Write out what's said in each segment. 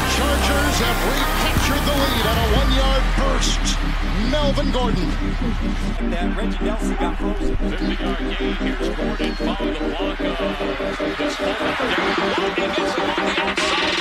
Chargers have recaptured the lead on a 1-yard burst. Melvin Gordon. That Reggie Nelson got frozen. 50-yard gain. Here's Gordon following the block of this fullback. He gets him on the outside.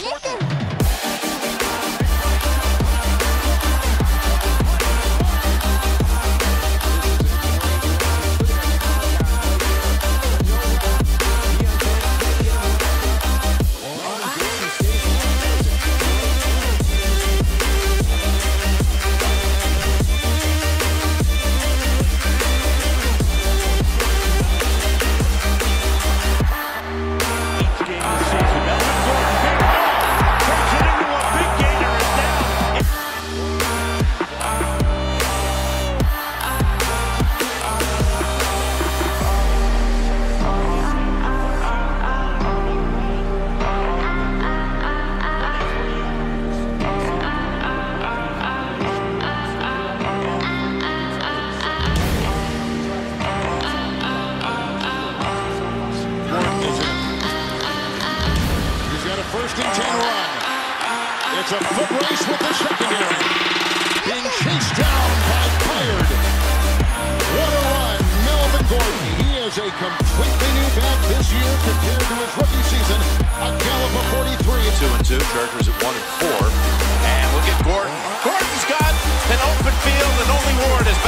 First and 10 run. It's a foot race with the secondary. Being chased down by Byard. What a run, Melvin Gordon. He is a completely new back this year compared to his rookie season. A gallop of 43. 2-2. Chargers at 1-4. And look at Gordon. Gordon's got an open field, and only Ward has